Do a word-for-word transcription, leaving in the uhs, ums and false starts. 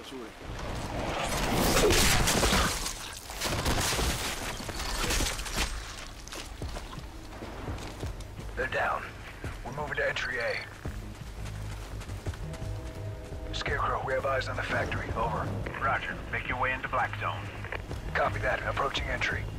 sube. They're down. We're moving to entry A. Scarecrow, we have eyes on the factory. Over. Roger. Make your way into Black Zone. Copy that. Approaching entry.